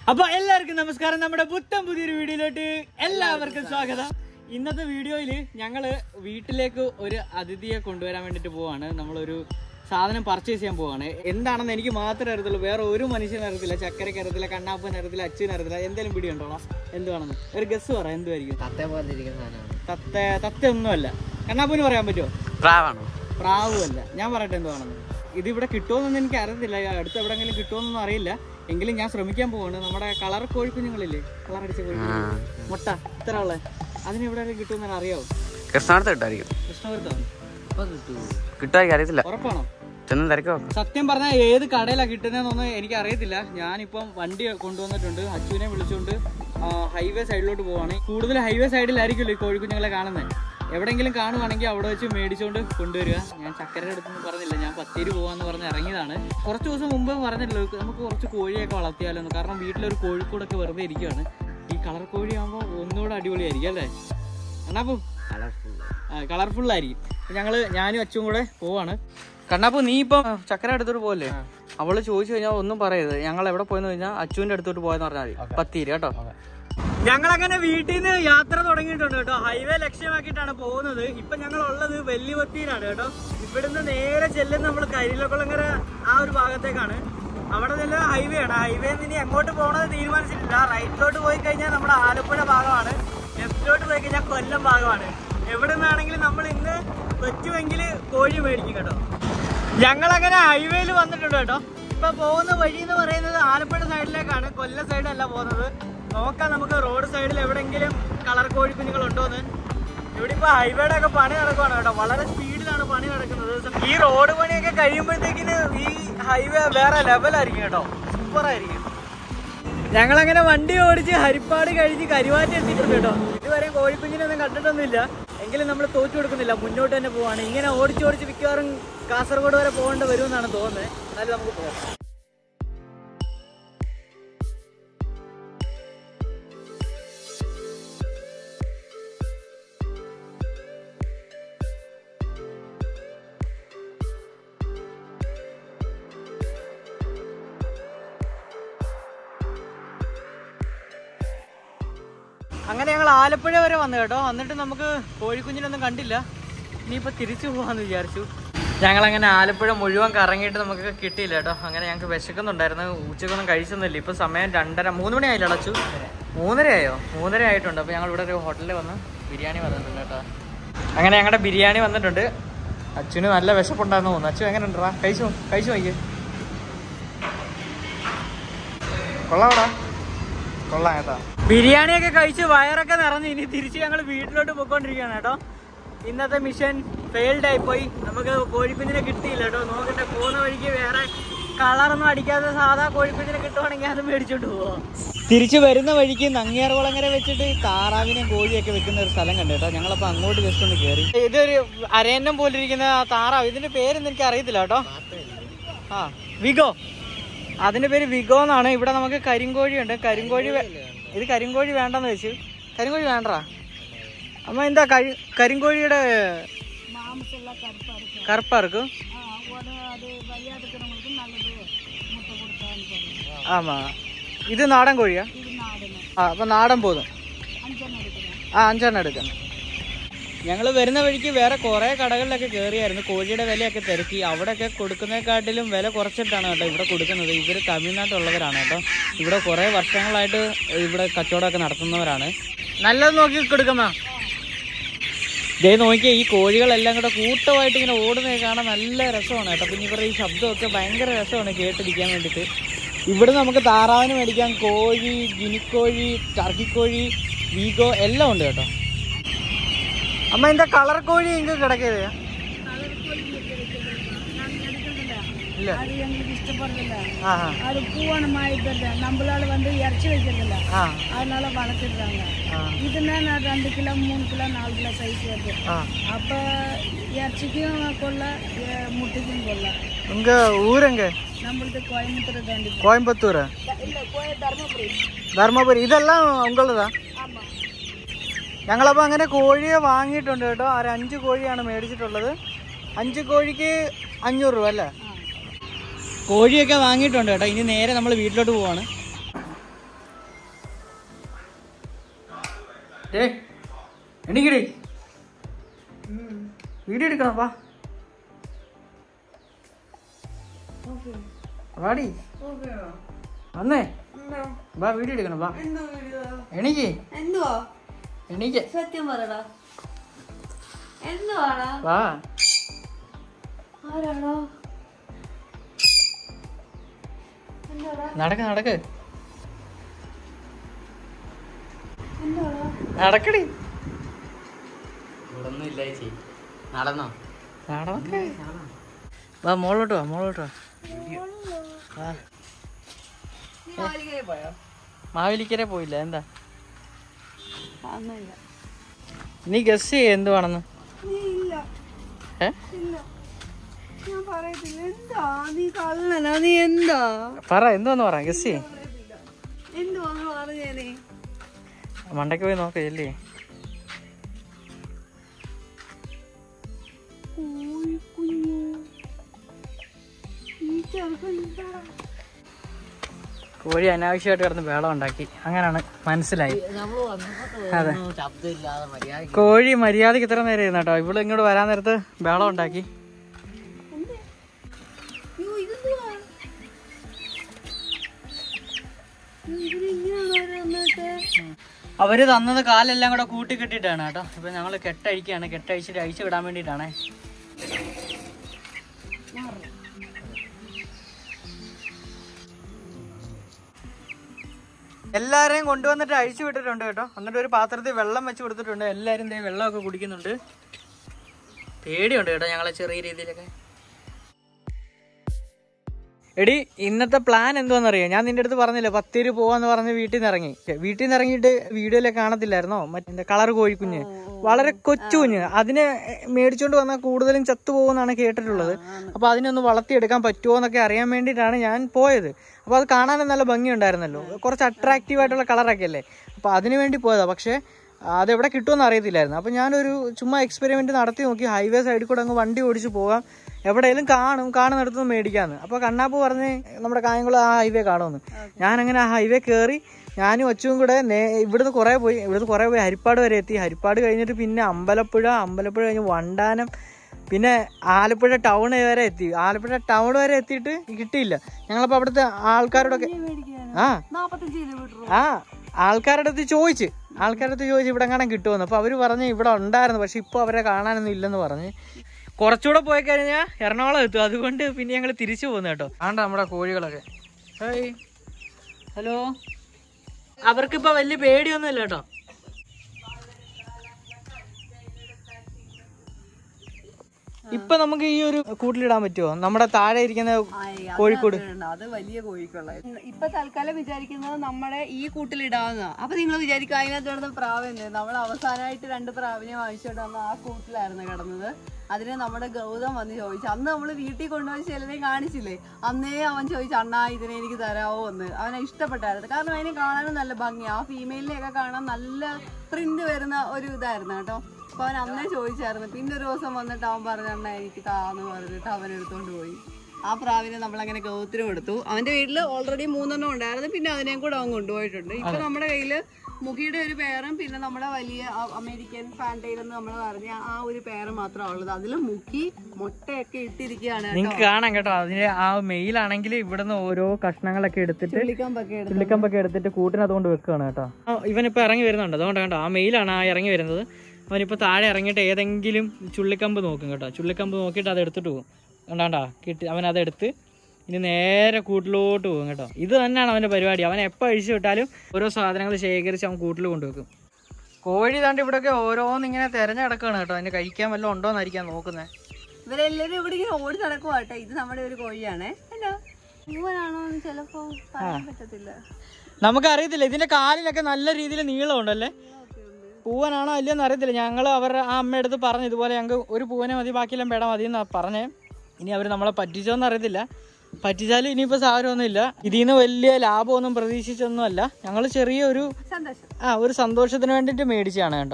അപ്പൊ എല്ലാവർക്കും നമസ്കാരം. നമ്മുടെ പുത്തൻ പുതിയൊരു വീഡിയോയിലോട്ട് എല്ലാവർക്കും സ്വാഗതം. ഇന്നത്തെ വീഡിയോയില് ഞങ്ങള് വീട്ടിലേക്ക് ഒരു അതിഥിയെ കൊണ്ടുവരാൻ വേണ്ടിട്ട് പോവാണ്. നമ്മളൊരു സാധനം പർച്ചേസ് ചെയ്യാൻ പോവാണ്. എന്താണെന്ന് എനിക്ക് മാത്രമേ അറിയത്തുള്ളൂ, വേറെ ഒരു മനുഷ്യനും അറിയത്തില്ല. ചക്കരയ്ക്ക് അറിയത്തില്ല, കണ്ണാപ്പൻ അറിയത്തില്ല, അച്ഛനും അറിയത്തില്ല. എന്തെങ്കിലും പിടി ഉണ്ടോളാം എന്തുവാണെന്ന് ഒരു ഗസ് പറ. എന്തുവായിരിക്കും? തത്ത ഒന്നുമല്ല. കണ്ണാപ്പന് പറയാൻ പറ്റുമോ? പ്രാവുമല്ല. ഞാൻ പറയട്ടെ എന്തുവാണെന്ന്. ഇതിവിടെ കിട്ടുമോന്നൊന്നും എനിക്ക് അറിയത്തില്ല, അടുത്ത് എവിടെയെങ്കിലും കിട്ടുമോന്നൊന്നും അറിയില്ല. എങ്കിലും ഞാൻ ശ്രമിക്കാൻ പോവാണ്. നമ്മുടെ കളർ കോഴിക്കുഞ്ഞുങ്ങളില്ലേ, കളർ അടിച്ച കോഴിക്കുഞ്ഞുങ്ങൾ, മുട്ട ഇത്ര ഉള്ള, അതിന് എവിടെയെങ്കിലും കിട്ടുമെന്ന് അറിയാവോ? ഉറപ്പാണോ? സത്യം പറഞ്ഞാൽ ഏത് കടയിലാണ് കിട്ടുന്നതെന്നൊന്നും എനിക്ക് അറിയത്തില്ല. ഞാനിപ്പം വണ്ടി കൊണ്ടുവന്നിട്ടുണ്ട്. അച്ഛനെ വിളിച്ചുകൊണ്ട് ഹൈവേ സൈഡിലോട്ട് പോവാണ്. കൂടുതൽ ഹൈവേ സൈഡിലായിരിക്കുമല്ലോ ഈ കോഴിക്കുഞ്ഞുങ്ങളെ കാണുന്നത്. എവിടെയെങ്കിലും കാണുവാണെങ്കിൽ അവിടെ വെച്ച് മേടിച്ചുകൊണ്ട് കൊണ്ടുവരിക. ഞാൻ ചക്കരയുടെ അടുത്തൊന്നും പറഞ്ഞില്ല, ഞാൻ പത്തേരി പോകാമെന്ന് പറഞ്ഞ് ഇറങ്ങിയതാണ്. കുറച്ച് ദിവസം മുമ്പ് പറഞ്ഞില്ലല്ലോ നമുക്ക് കുറച്ച് കോഴിയൊക്കെ വളർത്തിയാലോ, കാരണം വീട്ടിലൊരു കോഴിക്കൂടൊക്കെ വെറുതെ ഇരിക്കുകയാണ്. ഈ കളർ കോഴിയാകുമ്പോൾ ഒന്നുകൂടെ അടിപൊളിയായിരിക്കും അല്ലേ? കണ്ണാപ്പു കളർഫുള്ളായിരിക്കും. ഞാനും അച്ഛനും കൂടെ പോവാണ്. കണ്ണാപ്പു നീ ഇപ്പം ചക്കര അടുത്തോട്ട് പോകല്ലേ? അവള് ചോദിച്ചു കഴിഞ്ഞാൽ ഒന്നും പറയരുത്. ഞങ്ങൾ എവിടെ പോയെന്ന് കഴിഞ്ഞാൽ അച്ഛൻ്റെ അടുത്തോട്ട് പോയെന്ന് പറഞ്ഞാൽ മതി. പത്തീര് കേട്ടോ. ഞങ്ങളങ്ങനെ വീട്ടിൽ നിന്ന് യാത്ര തുടങ്ങിയിട്ടുണ്ട് കേട്ടോ. ഹൈവേ ലക്ഷ്യമാക്കിയിട്ടാണ് പോകുന്നത്. ഇപ്പൊ ഞങ്ങൾ ഉള്ളത് വെല്ലിവത്തിയിലാണ് കേട്ടോ. ഇവിടുന്ന് നേരെ ചെല്ലുന്ന നമ്മൾ കരിയിലക്കുളങ്ങര ആ ഒരു ഭാഗത്തേക്കാണ്. അവിടെ നിന്ന് ഹൈവേ ആണ്. ഹൈവേന്ന് ഇനി എങ്ങോട്ട് പോകണമെന്ന് തീരുമാനിച്ചിട്ടില്ല. റൈറ്റിലോട്ട് പോയി കഴിഞ്ഞാൽ നമ്മുടെ ആലപ്പുഴ ഭാഗമാണ്, ലെഫ്റ്റിലോട്ട് പോയി കഴിഞ്ഞാൽ കൊല്ലം ഭാഗമാണ്. എവിടെ നിന്നാണെങ്കിലും നമ്മൾ ഇന്ന് പറ്റുമെങ്കിൽ കോഴി മേടിക്കും കേട്ടോ. ഞങ്ങളങ്ങനെ ഹൈവേയിൽ വന്നിട്ടുണ്ട് കേട്ടോ. ഇപ്പൊ പോകുന്ന വഴി എന്ന് പറയുന്നത് ആലപ്പുഴ സൈഡിലേക്കാണ്, കൊല്ലം സൈഡല്ല പോകുന്നത്. നോക്കാം നമുക്ക് റോഡ് സൈഡിൽ എവിടെയെങ്കിലും കളർ കോഴിക്കുഞ്ഞുങ്ങൾ ഉണ്ടോന്ന്. ഇവിടെ ഇപ്പൊ ഹൈവേയുടെ ഒക്കെ പണി നടക്കുവാണ് കേട്ടോ. വളരെ സ്പീഡിലാണ് പണി നടക്കുന്നത്. ഈ റോഡ് പണിയൊക്കെ കഴിയുമ്പോഴത്തേക്കിന് ഈ ഹൈവേ വേറെ ലെവലായിരിക്കും കേട്ടോ, സൂപ്പറായിരിക്കും. ഞങ്ങളങ്ങനെ വണ്ടി ഓടിച്ച് ഹരിപ്പാട് കഴിഞ്ഞ് കരുവാറ്റി എത്തിയിട്ടുണ്ട് കേട്ടോ. ഇതുവരെ കോഴിക്കുഞ്ഞിനൊന്നും കണ്ടിട്ടൊന്നുമില്ല, എങ്കിലും നമ്മൾ തോറ്റു കൊടുക്കുന്നില്ല, മുന്നോട്ട് തന്നെ പോവാണ്. ഇങ്ങനെ ഓടിച്ചോടിച്ച് മിക്കവാറും കാസർഗോഡ് വരെ പോകേണ്ടി വരുമെന്നാണ് തോന്നുന്നത്. എന്നാലും നമുക്ക് പോകാം. അങ്ങനെ ഞങ്ങൾ ആലപ്പുഴ വരെ വന്നു കേട്ടോ. വന്നിട്ട് നമുക്ക് കോഴിക്കുഞ്ഞിനൊന്നും കണ്ടില്ല. ഇനിയിപ്പോൾ തിരിച്ചു പോകാമെന്ന് വിചാരിച്ചു. ഞങ്ങളങ്ങനെ ആലപ്പുഴ മുഴുവൻ കറങ്ങിയിട്ട് നമുക്ക് കിട്ടിയില്ല കേട്ടോ. അങ്ങനെ ഞങ്ങൾക്ക് വിശക്കുന്നുണ്ടായിരുന്നു. ഉച്ചക്കൊന്നും കഴിച്ചൊന്നുമില്ല. ഇപ്പോൾ സമയം 2:30 മണി ആയില്ല അടച്ചു. 3:30 ആയോ? 3:30 ആയിട്ടുണ്ട്. അപ്പോൾ ഞങ്ങൾ ഇവിടെ ഒരു ഹോട്ടലിൽ വന്ന് ബിരിയാണി വന്നിട്ടുണ്ട് കേട്ടോ. അങ്ങനെ ഞങ്ങളുടെ ബിരിയാണി വന്നിട്ടുണ്ട്. അച്ഛന് നല്ല വിശപ്പുണ്ടായിരുന്നു തോന്നുന്നു. അച്ഛൻ എങ്ങനെ ഉണ്ടാ? കഴിച്ചു നോക്കിയേ. കൊള്ളാടാ, കൊള്ളാം കേട്ടോ. ബിരിയാണിയൊക്കെ കഴിച്ച് വയറൊക്കെ നിറഞ്ഞ് ഇനി തിരിച്ച് ഞങ്ങൾ വീട്ടിലോട്ട് പോയിക്കൊണ്ടിരിക്കുകയാണ് കേട്ടോ. ഇന്നത്തെ മിഷൻ ഫെയിൽഡ് ആയിപ്പോയി. നമുക്ക് കോഴിക്കുഞ്ഞിനെ കിട്ടിയില്ല കേട്ടോ. നോക്കട്ടെ, പോകുന്ന വഴിക്ക് വേറെ കളറൊന്നും അടിക്കാതെ സാധാ കോഴിക്കുഞ്ഞിനെ കിട്ടുവാണെങ്കിൽ അത് മേടിച്ചോണ്ട് പോവാം. തിരിച്ച് വരുന്ന വഴിക്ക് നങ്ങിയാർകുളങ്ങര വെച്ചിട്ട് താറാവിനെയും കോഴിയൊക്കെ വെക്കുന്ന ഒരു സ്ഥലം കണ്ടു കേട്ടോ. ഞങ്ങളപ്പോൾ അങ്ങോട്ട് ജസ്റ്റ് ഒന്ന് കയറി. ഇതൊരു അരയന്നം പോലെ ഇരിക്കുന്ന താറാവ്. ഇതിന്റെ പേരൊന്നും എനിക്ക് അറിയത്തില്ല കേട്ടോ. വിഗോ, അതിന്റെ പേര് വിഗോ എന്നാണ്. ഇവിടെ നമുക്ക് കരിങ്കോഴി ഉണ്ട്. ഇത് കരിങ്കോഴി വേണ്ടെന്ന് വെച്ചു. കരിങ്കോഴി വേണ്ടാ അമ്മ? എന്താ കരിങ്കോഴിയുടെ കറുപ്പാർക്കും? ആമാ, ഇത് നാടൻ കോഴിയാ? അപ്പൊ നാടൻ പോതും. 5 എടുക്കണം. ഞങ്ങൾ വരുന്ന വഴിക്ക് വേറെ കുറേ കടകളിലൊക്കെ കയറിയായിരുന്നു. കോഴിയുടെ വിലയൊക്കെ തിരക്കി. അവിടെയൊക്കെ കൊടുക്കുന്നതിനെക്കാട്ടിലും വില കുറച്ചിട്ടാണ് കേട്ടോ ഇവിടെ കൊടുക്കുന്നത്. ഇവർ തമിഴ്നാട്ടിലുള്ളവരാണ് കേട്ടോ. ഇവിടെ കുറേ വർഷങ്ങളായിട്ട് ഇവിടെ കച്ചവടമൊക്കെ നടത്തുന്നവരാണ്. നല്ലത് നോക്കി കൊടുക്കുമ്മ. ഇതേ നോക്കിയാൽ ഈ കോഴികളെല്ലാം കൂടെ കൂട്ടമായിട്ട് ഇങ്ങനെ ഓടുന്നത് കാണാൻ നല്ല രസമാണ് കേട്ടോ. പിന്നെ ഇവരുടെ ഈ ശബ്ദമൊക്കെ ഭയങ്കര രസമാണ് കേട്ടിരിക്കാൻ വേണ്ടിയിട്ട്. ഇവിടെ നമുക്ക് താറാവിന് മേടിക്കാം. കോഴി, ഗിനിക്കോഴി, ടർക്കിക്കോഴി, വീഗോ എല്ലാം ഉണ്ട് കേട്ടോ. അമ്മ இந்த കളർ കോഴി എങ്ക കിടക്കത്? ഇല്ല, அது எங்களுக்கு இஷ்டப்படுறதில்ல. அது பூவனமாயிட்டு நம்மளால இறைச்சி வைக்கிறதில்ல, அதனால வளர்த்துடுறாங்க. இதுனா 2 கிலோ 3 கிலோ 4 கிலோ சைஸ் வருது. அப்ப இறைச்சிக்கும் கொள்ள, முட்டைக்கும் கொள்ள. உங்க ஊர் எங்க? நம்மளுக்கு கோயம்புத்தூர் தாண்டி. கோயம்புத்தூர் இல்ல, தர்மபுரி. தர்மபுரி. ഇതെല്ലാം ഉള്ളതാ? ഞങ്ങളപ്പോൾ അങ്ങനെ കോഴിയെ വാങ്ങിയിട്ടുണ്ട് കേട്ടോ. 5 കോഴിയാണ് മേടിച്ചിട്ടുള്ളത്. 5 കോഴിക്ക് 500 രൂപ അല്ലേ? കോഴിയൊക്കെ വാങ്ങിയിട്ടുണ്ട് കേട്ടോ. ഇനി നേരെ നമ്മൾ വീട്ടിലോട്ട് പോവാണ്. എണീക്കടി, വീഡിയോ എടുക്കണം. വാ വാടി വന്നേ, വാ വീഡിയോ എടുക്കണം. വാ എണീക്ക്, എണീക്ക്, സത്യം പറയടാ, എന്തുവാടാ? വാ. ആരാടാ? നടക്ക് നടക്ക്, നടക്കടി. നടന്നോ? നടന്നോ? വാ മോളോട്ട് വാ, മോളോട്ട് വാ. മാവേലിക്കര പോയില്ല? എന്താ നീ ഗസ് ചെയ്യ എന്തുവാണെന്ന്? പറ, എന്തോന്ന് പറ, ഗസ് ചെയ്യ. മണ്ടയ്ക്ക് പോയി നോക്കല്ലേ? കോഴി അനാവശ്യമായിട്ട് കിടന്ന് ബഹളം ഉണ്ടാക്കി, അങ്ങനെയാണ് മനസ്സിലായി. അതെ, കോഴി മര്യാദക്ക് ഇത്ര നേരം ഇരുന്ന കേട്ടോ. ഇവിടെ ഇങ്ങോട്ട് വരാൻ നേരത്ത് ബഹളം ഉണ്ടാക്കി. അവര് തന്നത് കാലെല്ലാം കൂടെ കൂട്ടി കെട്ടിയിട്ടാണ് കേട്ടോ. ഇപ്പൊ ഞങ്ങള് കെട്ടഴിക്കാണ്, കെട്ടഴിച്ചിട്ട് അഴിച്ചു വിടാൻ വേണ്ടിയിട്ടാണേ. എല്ലാരെയും കൊണ്ടുവന്നിട്ട് അഴിച്ചു വിട്ടിട്ടുണ്ട് കേട്ടോ. എന്നിട്ട് ഒരു പാത്രത്തിൽ വെള്ളം വെച്ച് കൊടുത്തിട്ടുണ്ട്. എല്ലാരും വെള്ളമൊക്കെ കുടിക്കുന്നുണ്ട്. പേടിയുണ്ട് കേട്ടോ ഞങ്ങളെ ചെറിയ രീതിയിലൊക്കെ. എടി, ഇന്നത്തെ പ്ലാൻ എന്തുവാന്നറിയോ? ഞാൻ നിന്റെ അടുത്ത് പറഞ്ഞില്ലേ 10 രൂപ പോവാന്ന് പറഞ്ഞ് വീട്ടിൽ നിന്ന് ഇറങ്ങിയിട്ട് വീഡിയോയിലൊക്കെ കാണത്തില്ലായിരുന്നോ മറ്റേ കളർ കോഴിക്കുഞ്ഞ്, വളരെ കൊച്ചു കുഞ്ഞ്. അതിനെ മേടിച്ചോണ്ട് വന്നാൽ കൂടുതലും ചത്തുപോകുമെന്നാണ് കേട്ടിട്ടുള്ളത്. അപ്പൊ അതിനൊന്ന് വളർത്തിയെടുക്കാൻ പറ്റുമോ എന്നൊക്കെ അറിയാൻ വേണ്ടിയിട്ടാണ് ഞാൻ പോയത്. അപ്പൊ അത് കാണാനും നല്ല ഭംഗിയുണ്ടായിരുന്നല്ലോ, കുറച്ച് അട്രാക്റ്റീവ് ആയിട്ടുള്ള കളറൊക്കെ അല്ലേ. അപ്പൊ അതിനു വേണ്ടി പോയതാ. പക്ഷെ അതെവിടെ കിട്ടുമെന്ന് അറിയത്തില്ലായിരുന്നു. അപ്പൊ ഞാനൊരു ചുമ്മാ എക്സ്പെരിമെന്റ് നടത്തി നോക്കി. ഹൈവേ സൈഡിൽ കൂടെ അങ്ങ് വണ്ടി ഓടിച്ച് പോകാം, എവിടെയെങ്കിലും കാണുന്നിടത്തുനിന്ന് മേടിക്കാന്ന്. അപ്പൊ കണ്ണാപ്പ് പറഞ്ഞ് നമ്മുടെ കായംകുളം ആ ഹൈവേ കാണുമെന്ന്. ഞാനങ്ങനെ ആ ഹൈവേ കയറി, ഞാനും അച്ചുവും കൂടെ ഇവിടുന്ന് കുറേ പോയി ഹരിപ്പാട് വരെ എത്തി. ഹരിപ്പാട് കഴിഞ്ഞിട്ട് പിന്നെ അമ്പലപ്പുഴ കഴിഞ്ഞ് വണ്ടാനം, പിന്നെ ആലപ്പുഴ ടൗൺ വരെ എത്തി. ആലപ്പുഴ ടൗൺ വരെ എത്തിയിട്ട് കിട്ടിയില്ല. ഞങ്ങളപ്പോ അവിടുത്തെ ആൾക്കാരോടൊക്കെ ആൾക്കാരുടെ അടുത്ത് ചോദിച്ച് ഇവിടെ കാണാൻ കിട്ടുമെന്ന്. അപ്പൊ അവര് പറഞ്ഞ് ഇവിടെ ഉണ്ടായിരുന്നു, പക്ഷെ ഇപ്പൊ അവരെ കാണാനൊന്നും ഇല്ലെന്ന് പറഞ്ഞ്. കുറച്ചുകൂടെ പോയി കഴിഞ്ഞാൽ എറണാകുളം എത്തും. അതുകൊണ്ട് പിന്നെ ഞങ്ങൾ തിരിച്ചു പോകുന്നു കേട്ടോ. ആണ്ട നമ്മുടെ കോഴികളൊക്കെ. ഹലോ. അവർക്കിപ്പോ വലിയ പേടിയൊന്നും ഇല്ല കേട്ടോ. ഇപ്പൊ നമുക്ക് ഈ ഒരു കൂട്ടിലിടാൻ പറ്റുമോ? നമ്മുടെ താഴെ ഇരിക്കുന്ന കോഴിക്കോട് അത് വലിയ കോഴിക്കുള്ള. ഇപ്പൊ തൽക്കാലം വിചാരിക്കുന്നത് നമ്മുടെ ഈ കൂട്ടിലിടാവുന്ന. അപ്പൊ നിങ്ങൾ വിചാരിക്കും അതിനകത്ത് കിടന്ന പ്രാവുണ്ട്. നമ്മൾ അവസാനമായിട്ട് 2 പ്രാവിനെ വാങ്ങിച്ചോണ്ട് വന്ന ആ കൂട്ടിലായിരുന്നു കിടന്നത്. അതിന് നമ്മുടെ ഗൗതം വന്ന് ചോദിച്ചു. അന്ന് നമ്മൾ വീട്ടിൽ കൊണ്ടുപോയി ചിലരെ കാണിച്ചില്ലേ, അന്നേ അവൻ ചോദിച്ചു, അണ്ണാ ഇതിനെ എനിക്ക് തരാമോ എന്ന്. അവനെ ഇഷ്ടപ്പെട്ടായിരുന്നു. കാരണം അതിനെ കാണാനും നല്ല ഭംഗിയാണ്. ആ ഫീമെയിലിനെയൊക്കെ കാണാൻ നല്ല പ്രിന്റ് വരുന്ന ഒരു ഇതായിരുന്നു കേട്ടോ. അപ്പൊ അവൻ അന്നേ ചോദിച്ചായിരുന്നു. പിന്നെ ഒരു ദിവസം വന്നിട്ട് അവൻ പറഞ്ഞു, അണ്ണാ എനിക്ക് താന്ന് പറഞ്ഞിട്ട് അവൻ എടുത്തോണ്ട് പോയി. ആ പ്രാവിനെ നമ്മളങ്ങനെ ഗൗതത്തിനും എടുത്തു. അവന്റെ വീട്ടിൽ ഓൾറെഡി 3 ഉണ്ടായിരുന്നു. പിന്നെ അതിനെയും കൂടെ അവൻ കൊണ്ടുപോയിട്ടുണ്ട്. ഇപ്പൊ നമ്മുടെ കയ്യില് മുഖിയുടെ ഒരു പേരും പിന്നെ നമ്മുടെ വലിയ അമേരിക്കൻ ഫാൻറ്റൈൽ എന്ന് നമ്മൾ പറഞ്ഞ ആ ഒരു പേര് മാത്രമേ ഉള്ളത്. അതില് മുഖി മുട്ടയൊക്കെ ഇട്ടിരിക്കുകയാണ്. നിങ്ങൾക്ക് കാണാം കേട്ടോ. അതിന് ആ മെയിലാണെങ്കിൽ ഇവിടുന്ന് ഓരോ കഷ്ണങ്ങളൊക്കെ എടുത്തിട്ട് ചുള്ളിക്കമ്പൊക്കെ എടുത്തിട്ട് കൂട്ടിനതുകൊണ്ട് വെക്കുകയാണ് കേട്ടോ. ഇവനിപ്പോ ഇറങ്ങി വരുന്നുണ്ട്. അതുകൊണ്ട് കേട്ടോ ആ മെയിലാണ് ആ ഇറങ്ങി വരുന്നത്. അവനിപ്പോ താഴെ ഇറങ്ങിയിട്ട് ഏതെങ്കിലും ചുള്ളിക്കമ്പ് നോക്കും കേട്ടോ. ചുള്ളിക്കമ്പ് നോക്കിയിട്ട് അത് എടുത്തിട്ട് പോകും. കണ്ടാണ്ടാ കിട്ടി. അവൻ അതെടുത്ത് ഇനി നേരെ കൂട്ടിലോട്ട് പോകും കേട്ടോ. ഇത് തന്നെയാണ് അവൻ്റെ പരിപാടി. അവൻ എപ്പോൾ അഴിച്ചു വിട്ടാലും ഓരോ സാധനങ്ങൾ ശേഖരിച്ച് അവൻ കൂട്ടിൽ കൊണ്ടുവെക്കും. കോഴി താണ്ട് ഇവിടെയൊക്കെ ഓരോന്നിങ്ങനെ തിരഞ്ഞെടുക്കുകയാണ് കേട്ടോ. അതിന് കഴിക്കാൻ വല്ലതും ഉണ്ടോന്നായിരിക്കാം നോക്കുന്നത്. ഇവരെല്ലാരും ഇവിടെ ഇങ്ങനെ ഓടി നടക്കുവാട്ടെ. ഇത് നമ്മുടെ ഒരു കോഴിയാണേ. പൂവനാണോ ചിലപ്പോ പറ്റത്തില്ല, നമുക്കറിയത്തില്ല. ഇതിന്റെ കാലിലൊക്കെ നല്ല രീതിയിൽ നീളമുണ്ടല്ലേ. പൂവനാണോ അല്ലയോന്ന് അറിയത്തില്ല. ഞങ്ങൾ അവരുടെ ആ അമ്മയടുത്ത് പറഞ്ഞു ഇതുപോലെ ഞങ്ങൾക്ക് ഒരു പൂവനെ മതി, ബാക്കിയെല്ലാം പേട മതി എന്നാ പറഞ്ഞേ. ഇനി അവർ നമ്മളെ പറ്റിച്ചോന്ന് അറിയത്തില്ല. പറ്റിച്ചാലും ഇനിയിപ്പോൾ സാരമൊന്നുമില്ല. ഇതിൽ നിന്ന് വലിയ ലാഭമൊന്നും പ്രതീക്ഷിച്ചൊന്നുമല്ല. ഞങ്ങൾ ചെറിയൊരു ഒരു സന്തോഷത്തിന് വേണ്ടിയിട്ട് മേടിച്ചാണ് കേട്ടോ.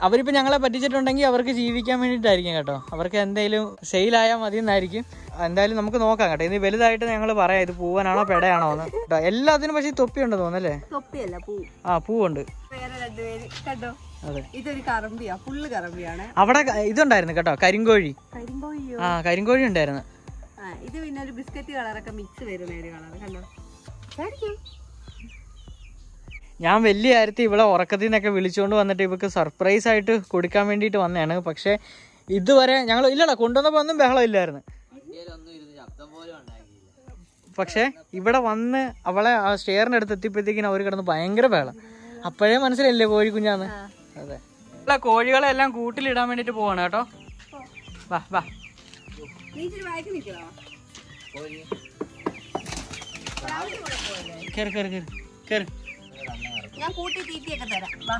അവരിപ്പോൾ ഞങ്ങളെ പറ്റിച്ചിട്ടുണ്ടെങ്കിൽ അവർക്ക് ജീവിക്കാൻ വേണ്ടിയിട്ടായിരിക്കും കേട്ടോ. അവർക്ക് എന്തെങ്കിലും സെയിലായാൽ മതി എന്നായിരിക്കും. എന്തായാലും നമുക്ക് നോക്കാം കേട്ടോ. ഇനി വലുതായിട്ട് ഞങ്ങൾ പറയാം ഇത് പൂവനാണോ പെടയാണോ എന്ന് കേട്ടോ. എല്ലാത്തിനും പക്ഷേ തൊപ്പിയുണ്ട് തോന്നല്ലേ? തൊപ്പിയല്ല, പൂ. ആ പൂവുണ്ട്. വേറെ രണ്ടുപേര് കണ്ടോ? അതെ, ഇതൊരു കറമ്പിയാ, ഫുള്ള് കറമ്പിയാണ്. അവിടെ ഇതുണ്ടായിരുന്നു കേട്ടോ, കരിങ്കോഴി. കരിങ്കോഴിയോ? ആ കരിങ്കോഴി ഉണ്ടായിരുന്നു. ഇത് പിന്നെ ഒരു ബിസ്ക്കറ്റ് കളറൊക്കെ മിക്സ് വരുന്ന ഒരു കളർ കണ്ടോ. ഞാൻ വലിയ കാര്യത്തിൽ ഇവിടെ ഉറക്കത്തിൽ നിന്നൊക്കെ വിളിച്ചുകൊണ്ട് വന്നിട്ട് ഇവർക്ക് സർപ്രൈസ് ആയിട്ട് കൊടുക്കാൻ വേണ്ടിയിട്ട് വന്നതാണ്. പക്ഷെ ഇതുവരെ ഞങ്ങൾ ഇല്ലടാ കൊണ്ടുവന്നപ്പോൾ ഒന്നും ബഹളം ഇല്ലായിരുന്നു. പക്ഷെ ഇവിടെ വന്ന് അവളെ ആ സ്റ്റെയറിന്റെ അടുത്ത് എത്തിയപ്പോഴത്തേക്കിനും അവർ കിടന്ന് ഭയങ്കര ബഹളം. അപ്പോഴേ മനസ്സിലായില്ലേ കോഴിക്കുഞ്ഞാന്ന്. അതെ, അല്ല കോഴികളെ എല്ലാം കൂട്ടിലിടാൻ വേണ്ടിട്ട് പോവാണ് കേട്ടോ. വാ വാ, കേറ് കേറ് കേറ് കേറ്. ഞാൻ കൂട്ടി തീറ്റിയൊക്കെ തരാം. വാ.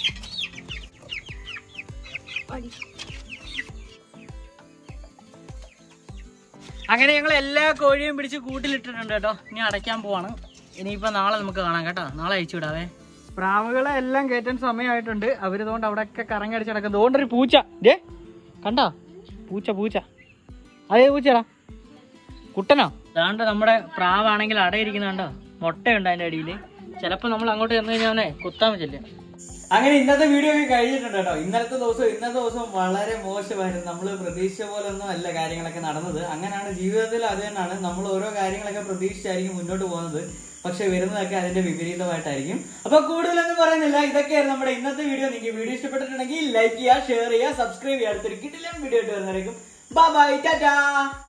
അങ്ങനെ ഞങ്ങൾ എല്ലാ കോഴിയും പിടിച്ച് കൂട്ടിലിട്ടിട്ടുണ്ട് കേട്ടോ. ഇനി അടയ്ക്കാൻ പോവാണ്. ഇനിയിപ്പോ നാളെ നമുക്ക് കാണാം കേട്ടോ. നാളെ അയച്ചു വിടാവേ. പ്രാവുകളെ എല്ലാം കയറ്റാൻ സമയമായിട്ടുണ്ട്. അവരിതുകൊണ്ട് അവിടെയൊക്കെ കറങ്ങി അടിച്ച് നടക്കുന്നത്. അതുകൊണ്ടൊരു പൂച്ച ദേ കണ്ടോ, പൂച്ച പൂച്ച. അതേ പൂച്ചടാ, കുട്ടനോ? അതാണ്ട് നമ്മുടെ പ്രാവാണെങ്കിൽ അടയിരിക്കുന്ന കണ്ടോ, മുട്ടയുണ്ട് അതിൻ്റെ അടിയിൽ. ചിലപ്പോൾ നമ്മൾ അങ്ങോട്ട് ചെന്ന് കഴിഞ്ഞാൽ കുത്താൻ പറ്റില്ല. അങ്ങനെ ഇന്നത്തെ വീഡിയോ ഒക്കെ കഴിഞ്ഞിട്ടുണ്ട് കേട്ടോ. ഇന്നത്തെ ദിവസം വളരെ മോശമായിരുന്നു. നമ്മൾ പ്രതീക്ഷിച്ച പോലെ ഒന്നും അല്ല കാര്യങ്ങളൊക്കെ നടന്നത്. അങ്ങനെയാണ് ജീവിതത്തിൽ. അത് തന്നെയാണ്, നമ്മൾ ഓരോ കാര്യങ്ങളൊക്കെ പ്രതീക്ഷിച്ചായിരിക്കും മുന്നോട്ട് പോകുന്നത്. പക്ഷെ വരുന്നതൊക്കെ അതിന്റെ വിപരീതമായിട്ടായിരിക്കും. അപ്പൊ കൂടുതലൊന്നും പറയുന്നില്ല. ഇതൊക്കെയായിരുന്നു നമ്മുടെ ഇന്നത്തെ വീഡിയോ. നിങ്ങൾക്ക് വീഡിയോ ഇഷ്ടപ്പെട്ടിട്ടുണ്ടെങ്കിൽ ലൈക്ക് ചെയ്യുക, ഷെയർ ചെയ്യുക, സബ്സ്ക്രൈബ് ചെയ്യുക. അടുത്തൊരു കിടിലൻ വീഡിയോ ആയിട്ട് വരുന്നതായിരിക്കും. Bye bye, Tata.